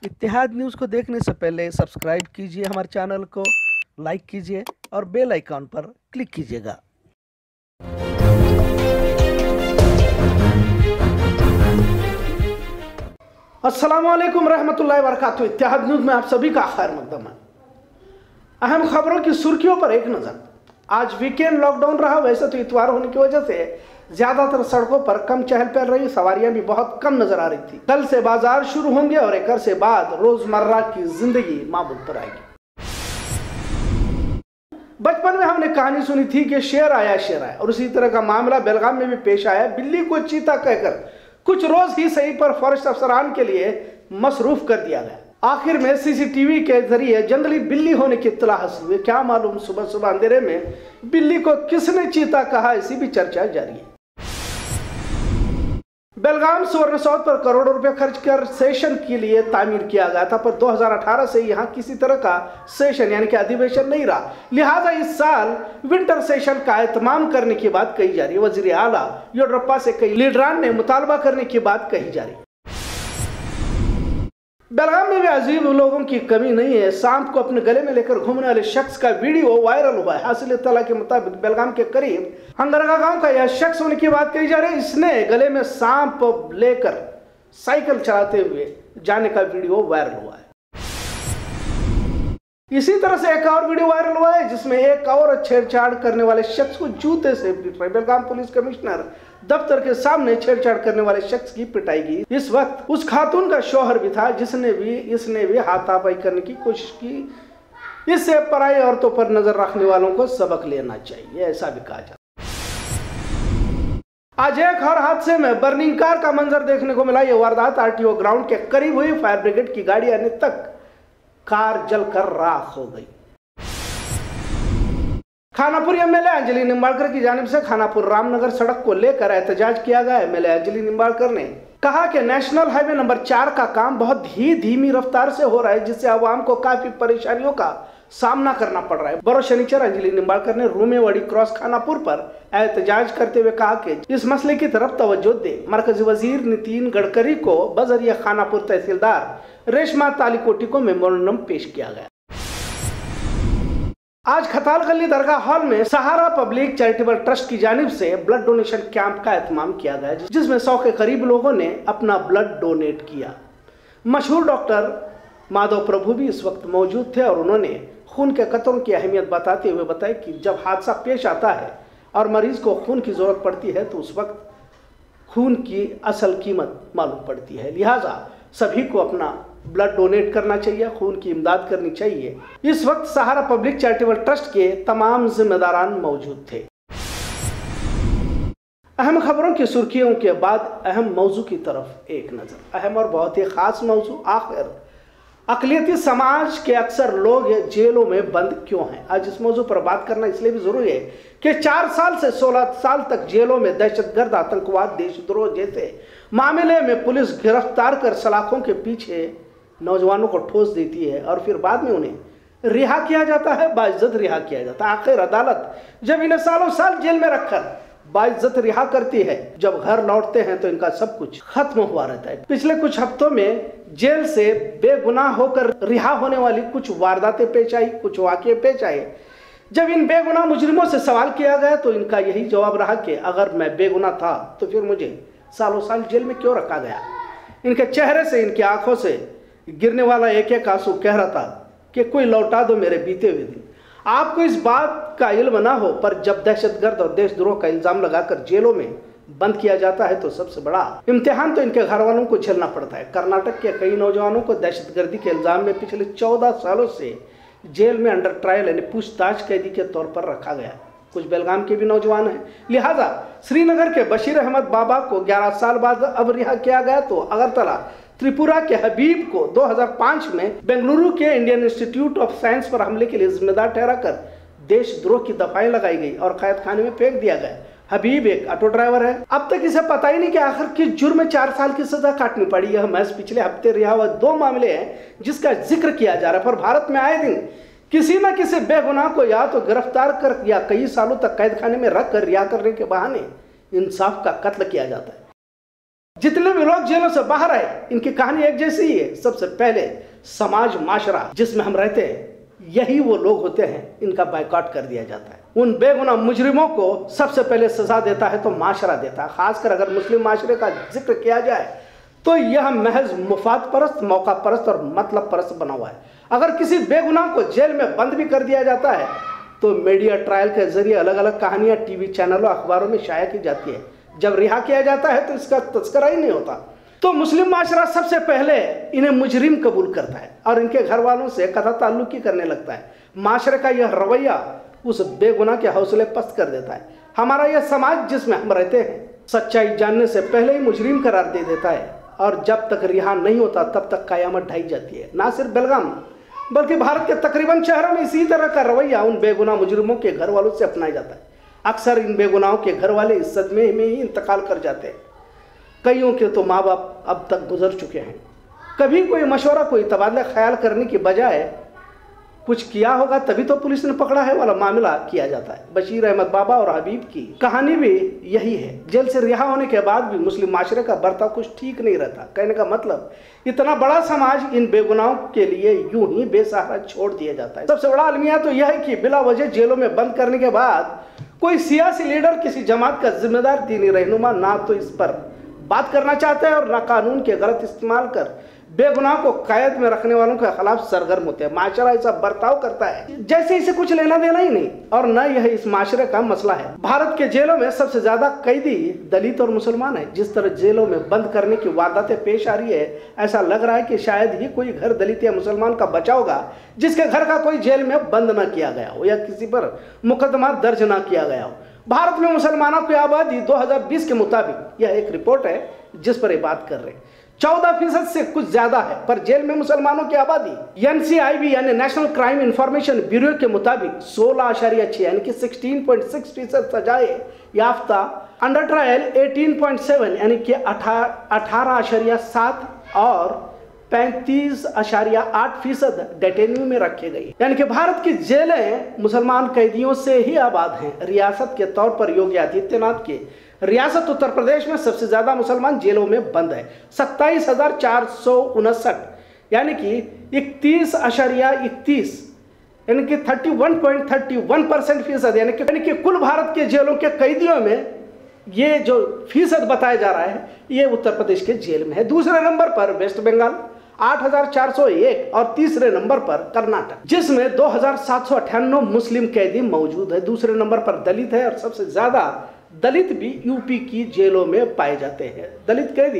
इत्तेहाद news को देखने से पहले सब्सक्राइब कीजिए हमारे चैनल को, लाइक कीजिए और बेल आइकॉन पर क्लिक कीजिएगा। अस्सलाम वालेकुम रहमतुल्लाहि व बरकातुहू। इत्तेहाद न्यूज़ में आप सभी का खैर मकदम है। अहम खबरों की सुर्खियों पर एक नज़र। आज वीकेंड लॉकडाउन रहा, वैसे तो इतवार होने की वजह से ज्यादातर सड़कों पर कम चहल पहल रही, सवारियां भी बहुत कम नजर आ रही थी। कल से बाजार शुरू होंगे और एक अरसे बाद रोजमर्रा की जिंदगी मामूल पर आएगी। बचपन में हमने कहानी सुनी थी कि शेर आया और उसी तरह का मामला बेलगाम में भी पेश आया। बिल्ली को चीता कहकर कुछ रोज ही सही पर फॉरेस्ट अफसरान के लिए मसरूफ कर दिया गया। आखिर में सीसीटीवी के जरिए जंगली बिल्ली होने की इत्तला हासिल हुई। क्या मालूम सुबह सुबह अंधेरे में बिल्ली को किसने चीता कहा, ऐसी भी चर्चा जारी है। बेलगाम सुवर्ण सौध पर करोड़ों रुपए खर्च कर सेशन के लिए तामीर किया गया था, पर 2018 से यहां किसी तरह का सेशन यानी कि अधिवेशन नहीं रहा। लिहाजा इस साल विंटर सेशन का एहतमाम करने की बात कही जा रही है। वजीर आला येडियुरप्पा से कई लीडरान ने मुतालबा करने की बात कही जा रही है। बेलगाम में भी अजीब लोगों की कमी नहीं है। सांप को अपने गले में लेकर घूमने वाले शख्स का वीडियो वायरल हुआ है। हासिल इत्तला के मुताबिक बेलगाम के करीब हंगरगा गांव का यह शख्स होने की बात कही जा रही है। इसने गले में सांप लेकर साइकिल चलाते हुए जाने का वीडियो वायरल हुआ है। इसी तरह से एक और वीडियो वायरल हुआ है जिसमें एक और छेड़छाड़ करने वाले शख्स को जूते से पीट रहे। बेलगाम पुलिस कमिश्नर दफ्तर के सामने छेड़छाड़ करने वाले शख्स की पिटाई की। इस वक्त उस खातून का शौहर भी था जिसने भी हाथापाई करने की कोशिश की। इससे पराई औरतों पर नजर रखने वालों को सबक लेना चाहिए, ऐसा भी कहा जाता। आज एक और हादसे में बर्निंग कार का मंजर देखने को मिला। यह वारदात आरटीओ ग्राउंड के करीब हुई। फायर ब्रिगेड की गाड़ी आने तक कार जलकर राख हो गई। खानापुर एमएलए अंजलि निंबाड़कर की जानिब से खानापुर रामनगर सड़क को लेकर एहतजाज किया गया। एमएलए अंजलि निंबाड़कर ने कहा कि नेशनल हाईवे नंबर 4 का काम बहुत ही धीमी रफ्तार से हो रहा है, जिससे आवाम को काफी परेशानियों का सामना करना पड़ रहा है। बरोज शनिचर अंजलि निंबाड़कर ने रूमेवाड़ी क्रॉस खानापुर पर एहतजाज करते हुए कहा कि इस मसले की तरफ तवज्जो दे। मरकजी वजीर नितिन गडकरी को बजरिया खानापुर तहसीलदार रेशमा तालीकोटी को मेमोरेंडम पेश किया गया। आज खताल गली दरगाह हॉल में सहारा पब्लिक चैरिटेबल ट्रस्ट की जानिब से ब्लड डोनेशन कैंप का एहतमाम किया गया, जिसमें 100 के करीब लोगों ने अपना ब्लड डोनेट किया। मशहूर डॉक्टर माधव प्रभु भी इस वक्त मौजूद थे और उन्होंने खून के कतरों की अहमियत बताते हुए बताया कि जब हादसा पेश आता है और मरीज को खून की जरूरत पड़ती है तो उस वक्त खून की असल कीमत मालूम पड़ती है। लिहाजा सभी को अपना ब्लड डोनेट करना चाहिए, खून की इमदाद करनी चाहिए। इस वक्त सहारा पब्लिक चैरिटेबल ट्रस्ट के तमाम जिम्मेदारान मौजूद थे। अहम खबरों की सुर्खियों के बाद अहम मौजू की तरफ एक नजर। अहम और बहुत ही खास मौजू, आखिर अकलियती समाज के अक्सर लोग जेलों में बंद क्यों हैं। आज इस मौजू पर बात करना इसलिए भी जरूरी है कि 4 साल से 16 साल तक जेलों में दहशतगर्द, आतंकवाद, देशद्रोह जैसे मामले में पुलिस गिरफ्तार कर सलाखों के पीछे नौजवानों को ठोस देती है और फिर बाद में उन्हें रिहा किया जाता है, बाइज्जत रिहा किया जाता है। आखिर अदालत जब इन्हें सालों साल जेल में रखकर बाइज्जत रिहा करती है, जब घर लौटते हैं तो इनका सब कुछ खत्म हुआ रहता है। पिछले कुछ हफ्तों में जेल से बेगुनाह होकर रिहा होने वाली कुछ वारदातें पेश आई, कुछ वाकये पेश आए। जब इन बेगुनाह मुजरिमों से सवाल किया गया तो इनका यही जवाब रहा कि अगर मैं बेगुनाह था तो फिर मुझे सालों साल जेल में क्यों रखा गया। इनके चेहरे से, इनकी आंखों से गिरने वाला एक एक आंसू कह रहा था कि कोई लौटा दो मेरे बीते हुए दिन। आपको इस बात का इल्म ना हो, पर जब दहशतगर्द और देशद्रोह का इल्जाम लगाकर जेलों में बंद किया जाता है तो सबसे बड़ा इम्तिहान तो इनके घर वालों को झेलना पड़ता है। कर्नाटक के कई नौजवानों को दहशतगर्दी के इल्जाम में पिछले 14 सालों से जेल में अंडर ट्रायल यानी पूछताछ कैदी के तौर पर रखा गया। कुछ बेलगाम के भी नौजवान हैं। लिहाजा श्रीनगर के बशीर अहमद बाबा को 11 साल बाद अब रिहा किया गया तो अगरतला त्रिपुरा के हबीब को 2005 में बेंगलुरु के इंडियन इंस्टीट्यूट ऑफ साइंस पर हमले के लिए जिम्मेदार ठहराकर देशद्रोह की दफाएं लगाई गई और कैद खाने में फेंक दिया गया। हबीब एक ऑटो ड्राइवर है। अब तक इसे पता ही नहीं कि आखिर किस जुर्म में 4 साल की सजा काटनी पड़ी। यह महज पिछले हफ्ते रिहा हुए 2 मामले हैं जिसका जिक्र किया जा रहा है, पर भारत में आए दिन किसी न किसी बेगुनाह को या तो गिरफ्तार कर या कई सालों तक कैद खाने में रख कर रिहा करने के बहाने इंसाफ का कत्ल किया जाता है। जितने भी लोग जेलों से बाहर आए, इनकी कहानी एक जैसी ही है। सबसे पहले समाज माशरा जिसमें हम रहते हैं, यही वो लोग होते हैं, इनका बायकॉट कर दिया जाता है। उन बेगुनाह मुजरिमों को सबसे पहले सजा देता है तो माशरा देता है। खासकर अगर मुस्लिम माशरे का जिक्र किया जाए तो यह महज मुफाद परस्त, मौका परस्त और मतलब परस्त बना हुआ है। अगर किसी बेगुनाह को जेल में बंद भी कर दिया जाता है तो मीडिया ट्रायल के जरिए अलग अलग कहानियां टीवी चैनलों, अखबारों में शाया की जाती है। जब रिहा किया जाता है तो इसका तस्करा ही नहीं होता। तो मुस्लिम माशरा सबसे पहले इन्हें मुजरिम कबूल करता है और इनके घर वालों से कथा ताल्लुकी करने लगता है। माशरे का यह रवैया उस बेगुनाह के हौसले पस्त कर देता है। हमारा यह समाज जिसमें हम रहते हैं, सच्चाई जानने से पहले ही मुजरिम करार दे देता है और जब तक रिहा नहीं होता तब तक कयामत ढाई जाती है। ना सिर्फ बेलगाम बल्कि भारत के तकरीबन शहरों में इसी तरह का रवैया उन बेगुनाह मुजरिमों के घर वालों से अपनाया जाता है। अक्सर इन बेगुनाहों के घर वाले इस सदमे में ही इंतकाल कर जाते हैं। कईयों के तो माँ बाप अब तक गुजर चुके हैं। कभी कोई मशवरा, कोई तबादला ख्याल करने की बजाय कुछ किया होगा तभी तो पुलिस ने पकड़ा है वाला मामला किया जाता है। बशीर अहमद बाबा और हबीब की कहानी भी यही है। जेल से रिहा होने के बाद भी मुस्लिम माशरे का बर्ताव कुछ ठीक नहीं रहता। कहने का मतलब, इतना बड़ा समाज इन बेगुनाहों के लिए यूं ही बेसहारा छोड़ दिया जाता है। सबसे बड़ा अलमिया तो यह है कि बिला वजह जेलों में बंद करने के बाद कोई सियासी लीडर, किसी जमात का जिम्मेदार दीनी रहनुमा ना तो इस पर बात करना चाहता है और ना कानून के गलत इस्तेमाल कर बेगुनाह को कैद में रखने वालों के खिलाफ सरगर्म होते हैं। माशरा ऐसा बर्ताव करता है जैसे इसे कुछ लेना देना ही नहीं, और न यह इस माशरे का मसला है। भारत के जेलों में सबसे ज्यादा कैदी दलित और मुसलमान है। जिस तरह जेलों में बंद करने की वारदातें पेश आ रही है, ऐसा लग रहा है कि शायद ही कोई घर दलित या मुसलमान का बचा होगा जिसके घर का कोई जेल में बंद न किया गया हो या किसी पर मुकदमा दर्ज न किया गया हो। भारत में मुसलमानों की आबादी 2020 के मुताबिक, यह एक रिपोर्ट है जिस पर ये बात कर रहे हैं, 14% से कुछ ज्यादा है। पर जेल में मुसलमानों की आबादी NCIB यानी नेशनल क्राइम इंफॉर्मेशन ब्यूरो के मुताबिक 16.6 यानी कि 16.6% सजाए याफ्ता, अंडर ट्रायल 18.7 यानी कि 18.7 और 35.8% डेटेन्यू में रखे गए। यानी कि भारत की जेलें मुसलमान कैदियों से ही आबाद हैं। रियासत के तौर पर योगी आदित्यनाथ के रियासत उत्तर प्रदेश में सबसे ज्यादा मुसलमान जेलों में बंद है, 27,459 यानी कि 31.31 यानी कि 31.31% यानी कि कुल भारत के जेलों के कैदियों में ये जो फीसद बताया जा रहा है ये उत्तर प्रदेश के जेल में है। दूसरे नंबर पर वेस्ट बंगाल 8,401 और तीसरे नंबर पर कर्नाटक जिसमें 2,798 मुस्लिम कैदी मौजूद है। दूसरे नंबर पर दलित है और सबसे ज्यादा दलित भी यूपी की जेलों में पाए जाते हैं। दलित कैदी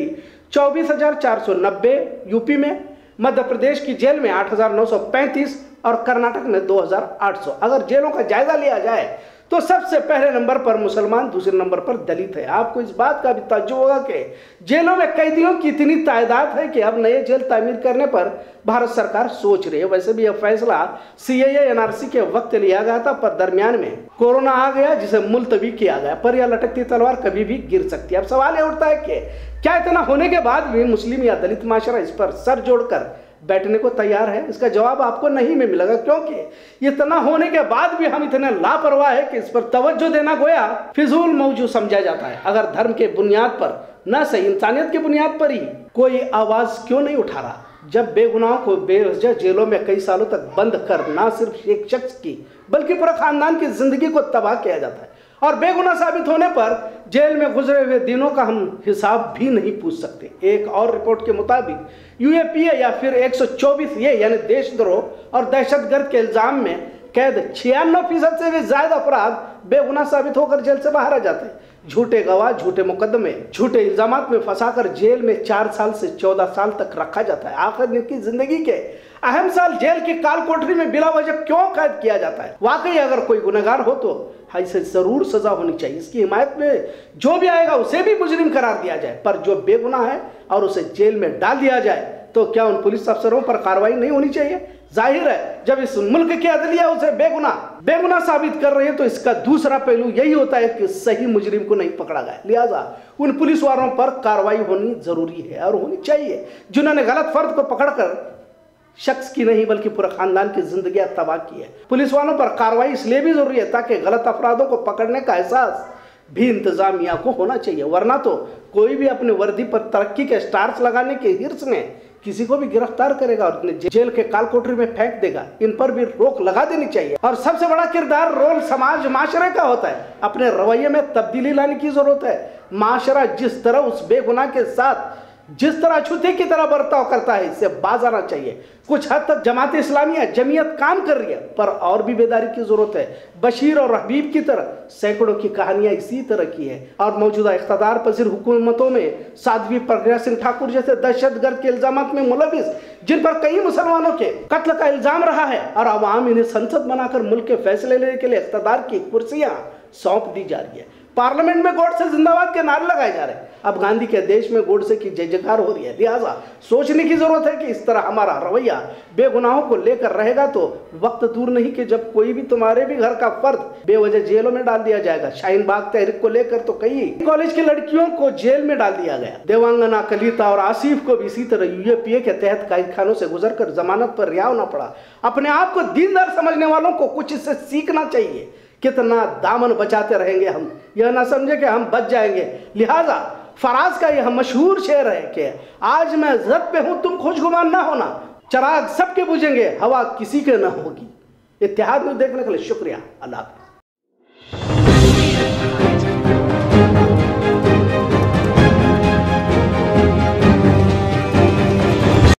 24,490 यूपी में, मध्य प्रदेश की जेल में 8,935 और कर्नाटक में 2,800। अगर जेलों का जायजा लिया जाए तो सबसे पहले नंबर पर मुसलमान, दूसरे नंबर पर दलित है। आपको इस बात का भी ताज्जुब होगा कि जेलों में कैदियों की इतनी तादाद है कि अब नए जेल तामीर करने पर भारत सरकार सोच रही है। वैसे भी यह फैसला CAA NRC के वक्त लिया गया था, पर दरमियान में कोरोना आ गया जिसे मुलतवी किया गया। पर यह लटकती तलवार कभी भी गिर सकती है। अब सवाल यह उठता है कि क्या इतना होने के बाद भी मुस्लिम या दलित माशरा इस पर सर जोड़कर बैठने को तैयार है? इसका जवाब आपको नहीं में मिलेगा, क्योंकि इतना होने के बाद भी हम इतने लापरवाह है कि इस पर तवज्जो देना गोया फिजूल मौजू समझा जाता है। अगर धर्म के बुनियाद पर, न सही इंसानियत की बुनियाद पर ही कोई आवाज क्यों नहीं उठा रहा? जब बेगुनाहों को बेवजह जेलों में कई सालों तक बंद कर न सिर्फ एक शख्स की बल्कि पूरा खानदान की जिंदगी को तबाह किया जाता है और बेगुनाह साबित होने पर जेल में गुजरे हुए दिनों का हम हिसाब भी नहीं पूछ सकते। एक और रिपोर्ट के मुताबिक UAPA या फिर 124A यानी देशद्रोह और दहशतगर्द के इल्जाम में कैद 96% से भी ज्यादा अपराध बेगुनाह साबित होकर जेल से बाहर आ जाते हैं। झूठे गवाह, झूठे मुकदमे, झूठे इल्जामात में फंसाकर जेल में 4 साल से 14 साल तक रखा जाता है। आखिर की जिंदगी के अहम साल जेल की काल कोठरी में बिला वजह क्यों कैद किया जाता है? वाकई अगर कोई गुनहगार हो तो इसे जरूर सजा होनी चाहिए। इसकी हिमायत में जो भी आएगा उसे भी मुजरिम करार दिया जाए, पर जो बेगुनाह है और उसे जेल में डाल दिया जाए तो क्या उन पुलिस अफसरों पर कार्रवाई नहीं होनी चाहिए? जाहिर है जब इस मुल्क की अदलिया उसे बेगुनाह साबित कर रही है तो इसका दूसरा पहलू यही होता है कि सही मुजरिम को नहीं पकड़ा गया। लिहाजा उन पुलिस वालों पर कार्रवाई होनी जरूरी है और होनी चाहिए जिन्होंने गलत फर्द को पकड़कर शख्स की नहीं बल्कि पूरा खानदान की जिंदगी तबाह की है। पुलिस वालों पर कार्रवाई इसलिए भी जरूरी है ताकि गलत अपराधों को पकड़ने का एहसास भी इंतजामिया को होना चाहिए, वरना तो कोई भी अपने वर्दी पर तरक्की के स्टार्स लगाने के हिर्स में किसी को भी गिरफ्तार करेगा और जेल के काल कोठरी में फेंक देगा। इन पर भी रोक लगा देनी चाहिए। और सबसे बड़ा किरदार रोल समाज माशरे का होता है। अपने रवैये में तब्दीली लाने की जरूरत है। माशरा जिस तरह उस बेगुनाह के साथ जिस तरह अछूते की तरह बर्ताव करता है, इससे बाज आना चाहिए। कुछ हद तक जमात इस्लामिया जमीयत काम कर रही है, पर और भी बेदारी की जरूरत है। बशीर और हबीब की तरह सैकड़ों की कहानियां इसी तरह की है। और मौजूदा इख्तदार पजीर हुकूमतों में साध्वी प्रज्ञा सिंह ठाकुर जैसे दहशतगर्द के इल्जामात में मुलविस, जिन पर कई मुसलमानों के कत्ल का इल्जाम रहा है, और अवाम इन्हें संसद बनाकर मुल्क के फैसले लेने के लिए इख्तदार की कुर्सियां सौंप दी जा रही है। पार्लियामेंट में गोडसे जिंदाबाद के नारे लगाए जा रहे हैं। अब गांधी के देश में गोडसे की जय जयकार हो रही है। लिहाजा सोचने की जरूरत है कि इस तरह हमारा रवैया बेगुनाहों को लेकर रहेगा तो वक्त दूर नहीं कि जब कोई भी तुम्हारे भी घर का फर्द बेवजह जेलों में डाल दिया जाएगा। शाहीन बाग तहरीक को लेकर तो कई कॉलेज की लड़कियों को जेल में डाल दिया गया। देवांगना, कलिता और आसिफ को भी इसी तरह यूएपीए के तहत कैद खानों से गुजरकर जमानत पर रिहा होना पड़ा। अपने आप को दीनदार समझने वालों को कुछ इससे सीखना चाहिए। कितना दामन बचाते रहेंगे हम, यह ना समझे कि हम बच जाएंगे। लिहाजा फराज का यह मशहूर शेर है कि आज मैं जद पे हूं, तुम खुशगुमान ना होना। चराग सबके बुझेंगे, हवा किसी के ना होगी। इत्तेहाद में देखने के लिए शुक्रिया। अल्लाह हाफ़िज़।